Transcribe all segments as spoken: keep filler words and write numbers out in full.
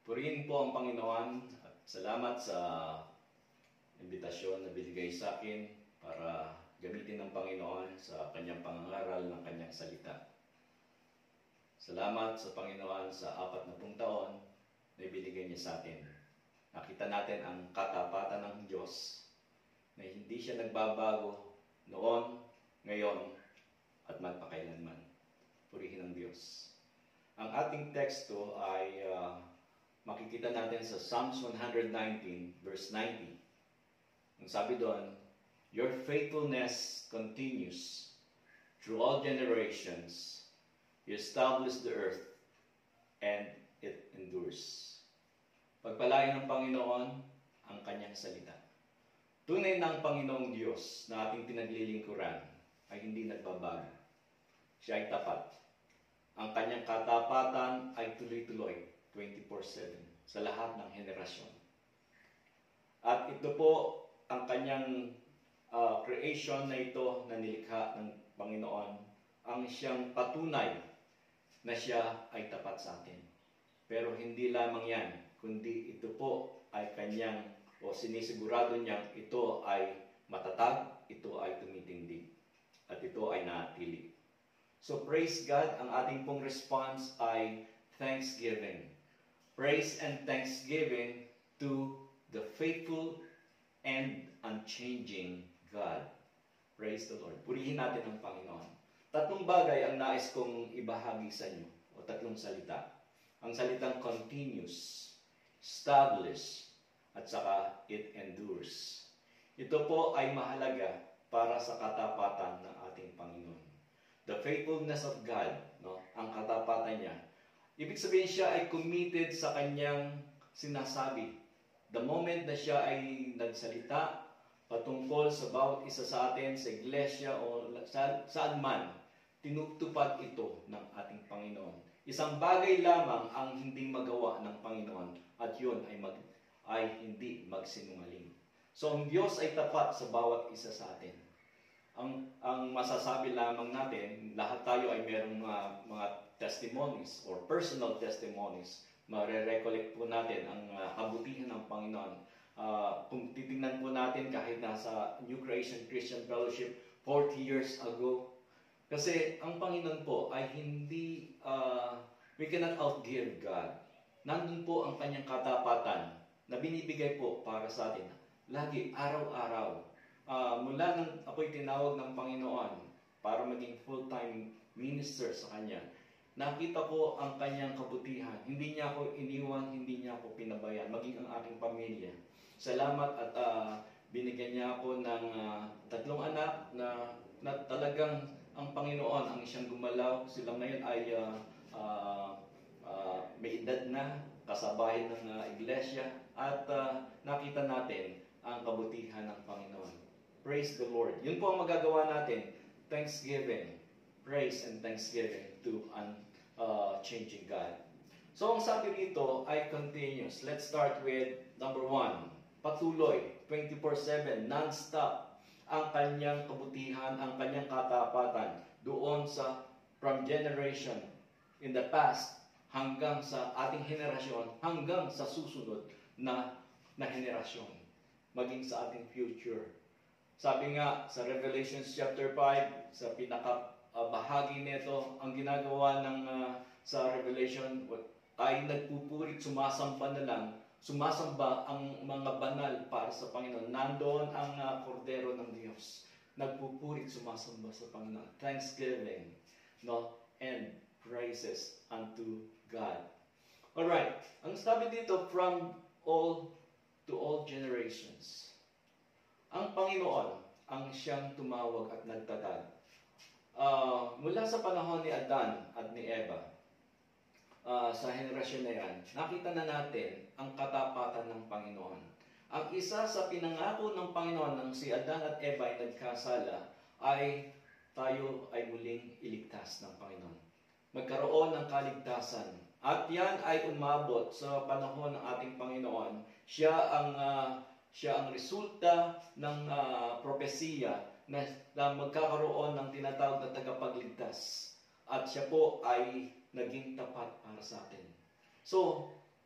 Purihin po ang Panginoon at salamat sa imbitasyon na binigay sa akin para gamitin ng Panginoon sa kanyang pangangaral ng kanyang salita. Salamat sa Panginoon sa apat na pung taon na ibinigay niya sa atin. Nakita natin ang katapatan ng Diyos na hindi siya nagbabago noon, ngayon, at magpakailanman. Purihin ang Diyos. Ang ating teksto ay uh, makikita natin sa Psalms one nineteen, verse ninety. Ang sabi doon, "Your faithfulness continues through all generations. You establish the earth, and it endures." Pagpalain ng Panginoon ang kanyang salita. Tunay ng Panginoong Diyos na ating pinaglilingkuran ay hindi nagbabago. Siya ay tapat. Ang kanyang katapatan ay tuloy-tuloy, twenty-four seven, sa lahat ng henerasyon. At ito po ang kanyang uh, creation na ito na nilikha ng Panginoon, ang siyang patunay na siya ay tapat sa atin. Pero hindi lamang yan, kundi ito po ay kanyang o sinisigurado niyang ito ay matatag, ito ay tumitindig, at ito ay naatili. So praise God, ang ating pong response ay thanksgiving. Praise and thanksgiving to the faithful and unchanging God. Praise the Lord. Purihin natin ang Panginoon. Tatlong bagay ang nais kong ibahagi sa inyo, o tatlong salita. Ang salitang continuous, establish, at saka it endures. Ito po ay mahalaga para sa katapatan ng ating Panginoon. The faithfulness of God, no? Ang katapatan niya. Ibig sabihin siya ay committed sa kanyang sinasabi. The moment na siya ay nagsalita patungkol sa bawat isa sa atin, sa iglesia o sa, saan man, tinutupad ito ng ating Panginoon. Isang bagay lamang ang hindi magawa ng Panginoon at yun ay, mag, ay hindi magsinungaling. So ang Diyos ay tapat sa bawat isa sa atin. Ang, ang masasabi lamang natin, lahat tayo ay mayroong mga, mga testimonies or personal testimonies. Mare-recollect po natin ang uh, kabutihan ng Panginoon. Uh, kung titingnan po natin kahit nasa New Creation Christian Fellowship forty years ago, kasi ang Panginoon po ay hindi, uh, we cannot outgive God. Nandun po ang kanyang katapatan na binibigay po para sa atin. Lagi, araw-araw. Uh, mula nang ako'y tinawag ng Panginoon para maging full-time minister sa Kanya, nakita ko ang Kanyang kabutihan. Hindi niya ako iniwan, hindi niya ako pinabayaan, maging ang aking pamilya. Salamat at uh, binigyan niya ako ng uh, tatlong anak na, na talagang ang Panginoon ang siyang gumalaw. Sila ngayon ay uh, uh, uh, may edad na, kasabayan ng uh, iglesia, at uh, nakita natin ang kabutihan ng Panginoon. Praise the Lord. Yun po ang magagawa natin. Thanksgiving. Praise and thanksgiving to unchanging uh, God. So ang sabi dito ay continuous. Let's start with number one. Patuloy. twenty-four seven. Non-stop. Ang kanyang kabutihan, ang kanyang katapatan doon sa from generation in the past hanggang sa ating henerasyon, hanggang sa susunod na, na henerasyon, maging sa ating future. Sabi nga sa Revelation chapter five, sa pinaka-bahagi uh, nito, ang ginagawa ng uh, sa Revelation ay nagpupurit, sumasamba na lang, sumasamba ang mga banal para sa Panginoon. Nandoon ang uh, kordero ng Diyos. Nagpupurit, sumasamba sa Panginoon. Thanksgiving, no? And praises unto God. Alright, ang sabi dito, from all to all generations. Ang Panginoon ang siyang tumawag at nagtatag. Uh, mula sa panahon ni Adan at ni Eva, uh, sa henerasyon na yan, nakita na natin ang katapatan ng Panginoon. Ang isa sa pinangako ng Panginoon nang si Adan at Eva ay nagkasala, ay tayo ay muling iligtas ng Panginoon. Magkaroon ng kaligtasan. At yan ay umabot sa panahon ng ating Panginoon. Siya ang uh, siya ang resulta ng uh, propesiya na, na magkakaroon ng tinatawag na tagapagligtas. At siya po ay naging tapat para sa atin. So,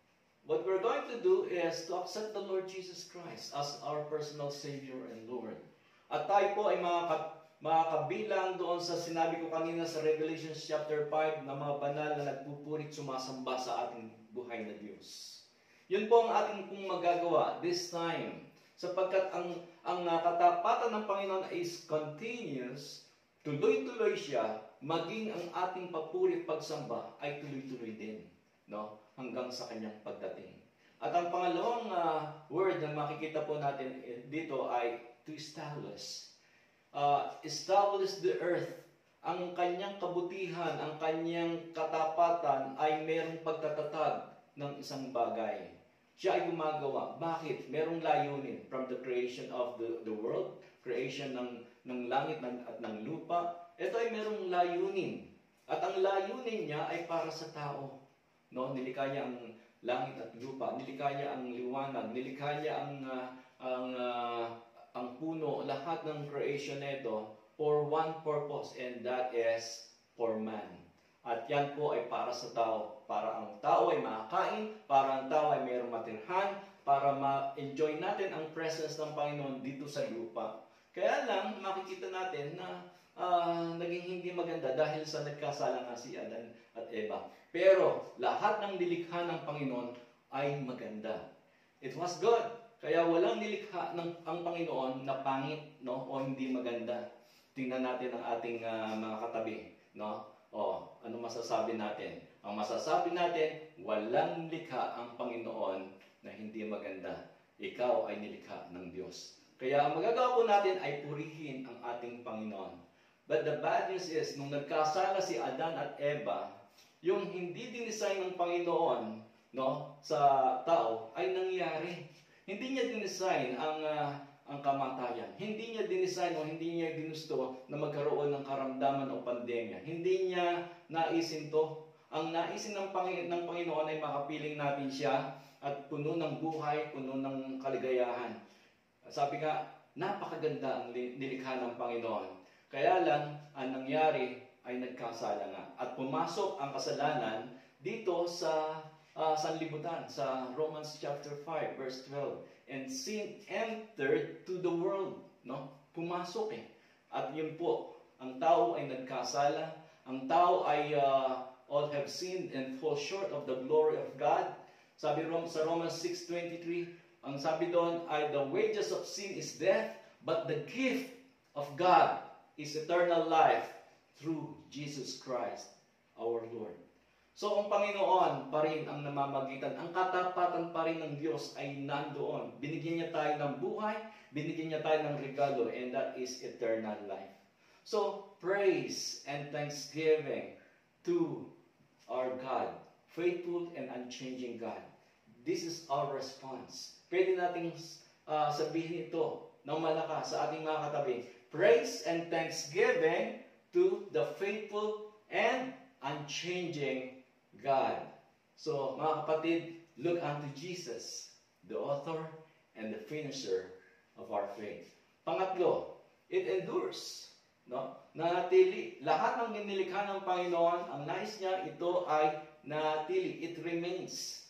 what we're going to do is to accept the Lord Jesus Christ as our personal Savior and Lord. At tayo po ay mga makakabilang doon sa sinabi ko kanina sa Revelation chapter five na mga banal na nagpupurit sumasamba sa ating buhay na Diyos. Yun po ang ating pong magagawa this time. Sapagkat ang, ang uh, katapatan ng Panginoon is continuous, tuloy-tuloy siya, maging ang ating papuri at pagsamba ay tuloy-tuloy din, no? Hanggang sa kanyang pagdating. At ang pangalawang uh, word na makikita po natin dito ay to establish. Uh, establish the earth. Ang kanyang kabutihan, ang kanyang katapatan ay merong pagtatatag ng isang bagay. Siya ay gumagawa. Bakit? Merong layunin from the creation of the, the world, creation ng, ng langit at ng lupa. Ito ay merong layunin. At ang layunin niya ay para sa tao. No? Nilikha niya ang langit at lupa, nilikha niya ang liwanag, nilikha niya ang, uh, ang, uh, ang puno, lahat ng creation nito for one purpose, and that is for man. At yan po ay para sa tao. Para ang tao ay makakain, para ang tao ay mayroong matirhan, para ma-enjoy natin ang presence ng Panginoon dito sa lupa. Kaya lang, makikita natin na uh, naging hindi maganda dahil sa nagkasala nga si Adan at Eva. Pero lahat ng nilikha ng Panginoon ay maganda. It was good. Kaya walang nilikha ng ang Panginoon na pangit, no, o hindi maganda. Tingnan natin ang ating uh, mga katabi, no? O, ano masasabi natin? Ang masasabi natin, walang likha ang Panginoon na hindi maganda. Ikaw ay nilikha ng Diyos. Kaya ang magagawa po natin ay purihin ang ating Panginoon. But the bad news is, nung nagkasala si Adan at Eva, yung hindi dinisign ng Panginoon, no, sa tao ay nangyari. Hindi niya dinisign ang uh, ang kamatayan. Hindi niya dinisign o hindi niya ginusto na magkaroon ng karamdaman o pandemya. Hindi niya naisin to. Ang naisin ng, Panginoon, ng Panginoon ay makapiling natin siya at puno ng buhay, puno ng kaligayahan. Sabi nga, napakaganda ang nilikha ng Panginoon. Kaya lang, ang nangyari ay nagkasala nga. At pumasok ang kasalanan dito sa uh, sanlibutan, sa Romans chapter five, verse twelve. And sin entered to the world. No? Pumasok eh. At yun po, ang tao ay nagkasala. Ang tao ay uh, all have sinned and fall short of the glory of God. Sabi sa Romans six twenty-three, ang sabi doon ay the wages of sin is death, but the gift of God is eternal life through Jesus Christ, our Lord. So, ang Panginoon pa rin ang namamagitan. Ang katapatan pa rin ng Diyos ay nandoon. Binigyan niya tayo ng buhay, binigyan niya tayo ng regalo, and that is eternal life. So, praise and thanksgiving to our God, faithful and unchanging God. This is our response. Pwede nating uh, sabihin ito ng malakas sa ating mga katabi. Praise and thanksgiving to the faithful and unchanging God. So, mga kapatid, look unto Jesus, the author and the finisher of our faith. Pangatlo, it endures. No? Nanatili. Lahat ng nilikha ng Panginoon, ang nais niya, ito ay nanatili. It remains.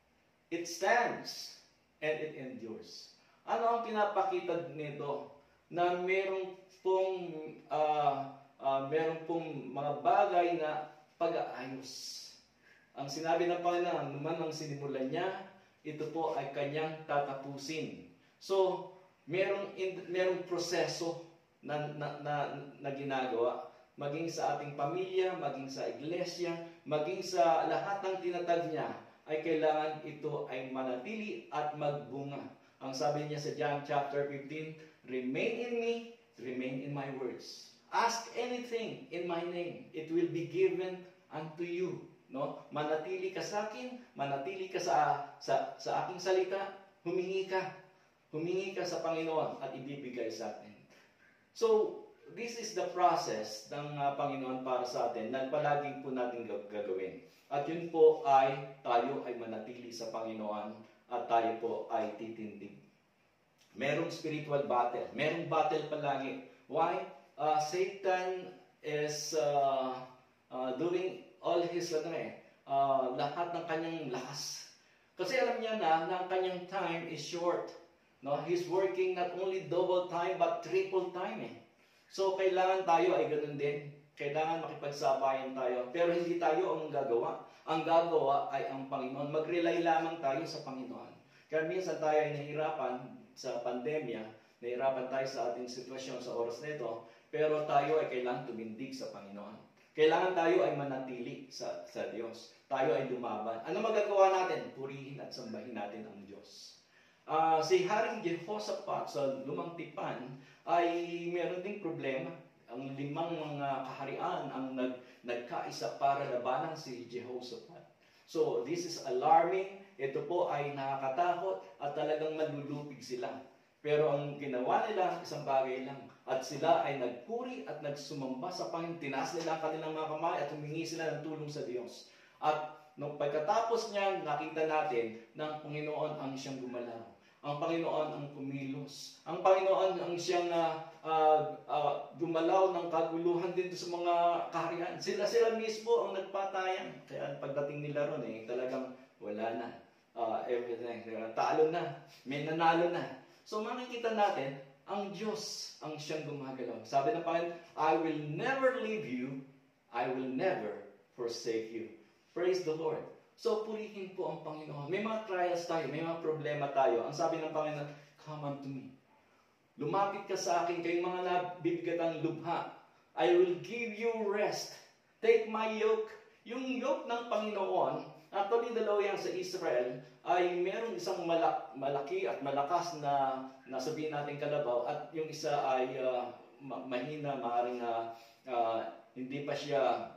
It stands. And it endures. Ano ang pinapakita nito? Na meron pong, uh, uh, meron pong mga bagay na pag-aayos. Ang sinabi ng Panginoon, naman ang sinimulan niya, ito po ay kanyang tatapusin. So, merong, merong proseso na, na, na, na ginagawa. Maging sa ating pamilya, maging sa iglesia, maging sa lahat ng tinatag niya, ay kailangan ito ay manatili at magbunga. Ang sabi niya sa John chapter fifteen, remain in me, remain in my words. Ask anything in my name, it will be given unto you. No? Manatili ka sa akin, manatili ka sa, sa, sa aking salita, humingi ka. Humingi ka sa Panginoon at ibibigay sa atin. So, this is the process ng uh, Panginoon para sa atin na palaging po natin gagawin. At yun po ay tayo ay manatili sa Panginoon at tayo po ay titindig. Merong spiritual battle. Merong battle palagi. Why? Uh, Satan is uh, uh, doing all his, ano eh, uh, lahat ng kanyang lakas. Kasi alam niya na na ang kanyang time is short. No? He's working not only double time but triple time eh. So kailangan tayo ay ganun din. Kailangan makipagsabayan tayo. Pero hindi tayo ang gagawa. Ang gagawa ay ang Panginoon. Mag-rely lamang tayo sa Panginoon. Kaya minsan tayo ay nahihirapan sa pandemya, nahihirapan tayo sa ating sitwasyon sa oras na ito, pero tayo ay kailangan tumindig sa Panginoon. Kailangan tayo ay manatili sa, sa Diyos. Tayo ay lumaban. Ano magagawa natin? Purihin at sambahin natin ang Diyos. Uh, si Haring Jehoshaphat sa Lumang Tipan ay meron ding problema. Ang limang mga kaharian ang nag, nagkaisa para labanan si Jehoshaphat. So, this is alarming. Ito po ay nakakatakot at talagang malulupig sila. Pero ang ginawa nila, isang bagay lang. At sila ay nagpuri at nagsumamba sa Panginoon. Tinaas nila ang kanilang mga kamay at humingi sila ng tulong sa Diyos. At nung pagkatapos niyan, nakita natin na ang Panginoon ang siyang gumalaw. Ang Panginoon ang kumilos. Ang Panginoon ang siyang uh, uh, uh, gumalaw ng kaguluhan din sa mga kaharian. Sila-sila mismo ang nagpatayan. Kaya pagdating nila ron, eh, talagang wala na. Uh, everything. Talo na. May nanalo na. So makikita natin, ang Diyos ang siyang gumagalaw. Sabi ng Panginoon, I will never leave you. I will never forsake you. Praise the Lord. So, purihin po ang Panginoon. May mga trials tayo, may mga problema tayo. Ang sabi ng Panginoon, come unto me. Lumapit ka sa akin, kayong mga nabibigatang lubha. I will give you rest. Take my yoke. Yung yoke ng Panginoon, actually dalawa yan sa Israel, ay merong isang malak malaki at malakas na, na sabihin natin kalabaw, at yung isa ay uh, mahina, maaaring uh, uh, hindi pa siya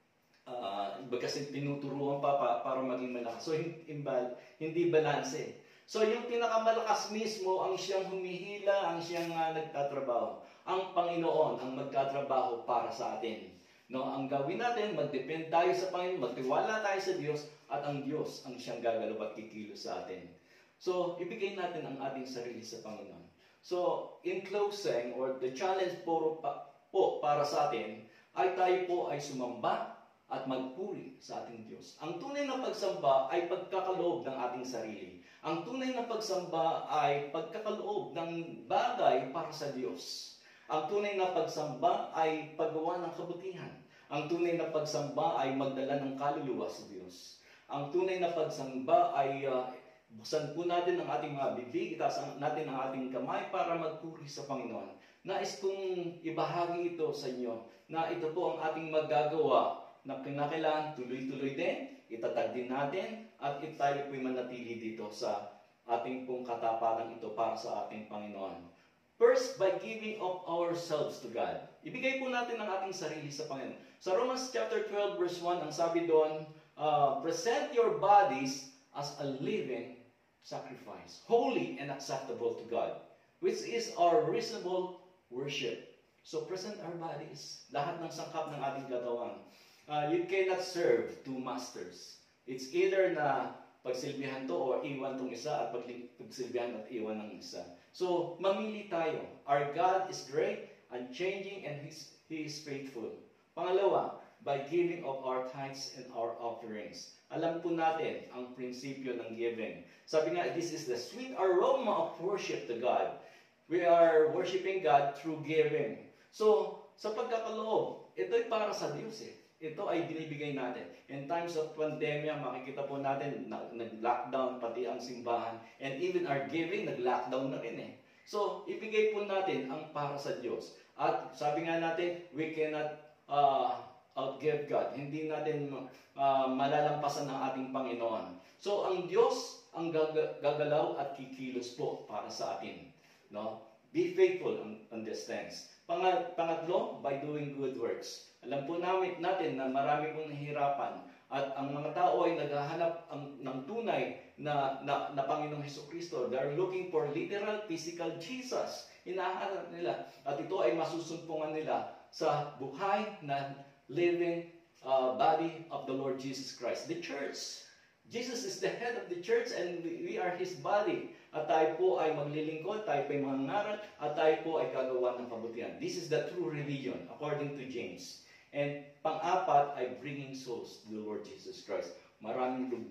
Uh, iba kasi tinuturuan pa, pa para maging malakas. So, imbal, hindi balanse. So, yung pinakamalakas mismo, ang siyang humihila, ang siyang uh, nagtatrabaho. Ang Panginoon ang magtatrabaho para sa atin. No, ang gawin natin, mag-depend tayo sa Panginoon, magtiwala tayo sa Diyos, at ang Diyos ang siyang gagalaw at kikilos sa atin. So, ibigay natin ang ating sarili sa Panginoon. So, in closing, or the challenge po, pa, po para sa atin, ay tayo po ay sumamba at magpuri sa ating Diyos. Ang tunay na pagsamba ay pagkakaloob ng ating sarili. Ang tunay na pagsamba ay pagkakaloob ng bagay para sa Diyos. Ang tunay na pagsamba ay paggawa ng kabutihan. Ang tunay na pagsamba ay magdala ng kaluluwa sa Diyos. Ang tunay na pagsamba ay uh, buksan po natin ang ating mga bibig, itaas natin ang ating kamay para magpuri sa Panginoon. Nais kong ibahagi ito sa inyo na ito po ang ating magagawa na kinakailangan tuloy-tuloy din, itatag din natin, at tayo po'y manatili dito sa ating pong katapatan ito para sa ating Panginoon. First, by giving of ourselves to God. Ibigay po natin ang ating sarili sa Panginoon. Sa Romans chapter twelve verse one, ang sabi doon, uh, present your bodies as a living sacrifice, holy and acceptable to God, which is our reasonable worship. So present our bodies, lahat ng sangkap ng ating katawan. Uh, you cannot serve two masters. It's either na pagsilbihan to or iwan tong isa at pagsilbihan at iwan ng isa. So, mamili tayo. Our God is great, unchanging, and He's, He is faithful. Pangalawa, by giving of our tithes and our offerings. Alam po natin ang prinsipyo ng giving. Sabi nga, this is the sweet aroma of worship to God. We are worshiping God through giving. So, sa pagkakaloob, ito'y para sa Diyos eh. Ito ay binibigay natin. In times of pandemya, makikita po natin na, nag-lockdown pati ang simbahan. And even our giving, nag-lockdown na rin eh. So, ibigay po natin ang para sa Diyos. At sabi nga natin, we cannot uh, outgive God. Hindi natin uh, malalampasan ang ating Panginoon. So, ang Diyos ang gag gagalaw at kikilos po para sa atin. No? Be faithful on, on these things. Pangat pangatlo, by doing good works. Alam po namin natin na marami pong nahihirapan at ang mga tao ay naghahanap ang, ng tunay na, na, na Panginoong Hesukristo. They are looking for literal, physical Jesus. Hinahanap nila. At ito ay masusumpungan nila sa buhay na living uh, body of the Lord Jesus Christ. The church. Jesus is the head of the church and we are His body. At tayo po ay maglilingkod, tayo po ay mangangaral, at tayo po ay gagawa ng kabutihan. This is the true religion according to James. And pang-apat ay bringing souls to the Lord Jesus Christ. Maraming lugmok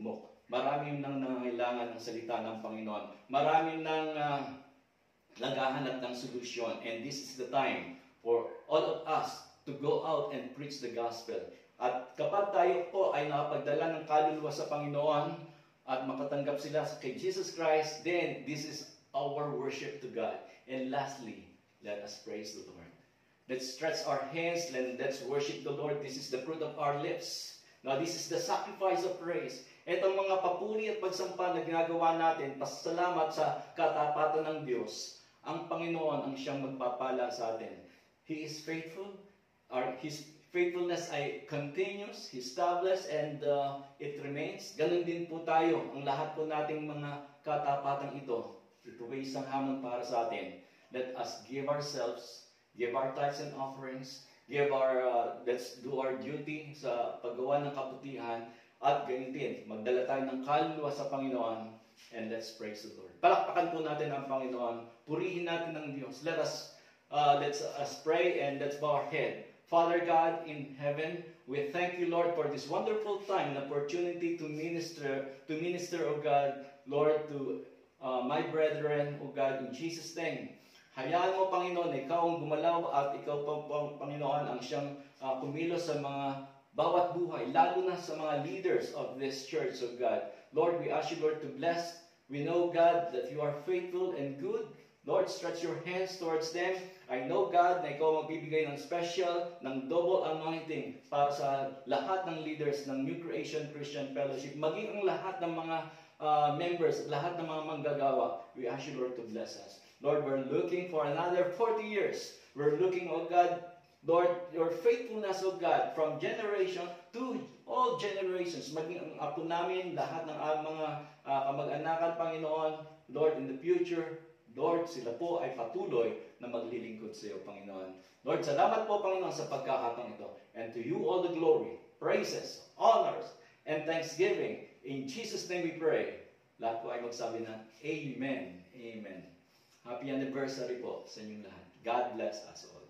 Marami nang nangangailangan ng salita ng Panginoon. Marami nang uh, naghahanap ng solusyon. And this is the time for all of us to go out and preach the gospel. At kapag tayo po ay nakapagdala ng kaluluwa sa Panginoon at makatanggap sila kay Jesus Christ, then this is our worship to God. And lastly, let us praise the Lord. Let's stretch our hands and let's worship the Lord. This is the fruit of our lips. Now, this is the sacrifice of praise. Itong mga papuri at pagsampa na ginagawa natin, pasalamat sa katapatan ng Diyos, ang Panginoon ang siyang magpapala sa atin. He is faithful. Our, His faithfulness ay continuous, established, and uh, it remains. Ganun din po tayo. Ang lahat po nating mga katapatan ito, ito ay isang hamon para sa atin. Let us give ourselves, give our tithes and offerings, give our, uh, let's do our duty sa paggawa ng kabutihan, at ganyan din, magdala tayo ng kaluluwa sa Panginoon, and let's praise the Lord. Palakpakan po natin ang Panginoon, purihin natin ang Diyos. Let us, uh, let's us pray and let's bow our head. Father God in heaven, we thank you, Lord, for this wonderful time and opportunity to minister, to minister, O God, Lord, to uh, my brethren, O God, in Jesus' name. Hayaan mo, Panginoon, ikaw ang gumalaw at ikaw, Panginoon, ang siyang uh, kumilos sa mga bawat buhay, lalo na sa mga leaders of this church of God. Lord, we ask you, Lord, to bless. We know, God, that you are faithful and good. Lord, stretch your hands towards them. I know, God, na ikaw magbibigay ng special, ng double anointing para sa lahat ng leaders ng New Creation Christian Fellowship, maging ang lahat ng mga uh, members, lahat ng mga manggagawa. We ask you, Lord, to bless us. Lord, we're looking for another forty years. We're looking, oh God, Lord, your faithfulness, O God, from generation to all generations, maging ang apo namin, lahat ng uh, mga uh, kamag-anakan, Panginoon, Lord, in the future, Lord, sila po ay patuloy na maglilingkod sa iyo, Panginoon. Lord, salamat po, Panginoon, sa pagkakataon ito. And to you all the glory, praises, honors, and thanksgiving. In Jesus' name we pray. Lahat po ay magsabi na, Amen. Amen. Happy anniversary po sa inyong lahat. God bless us all.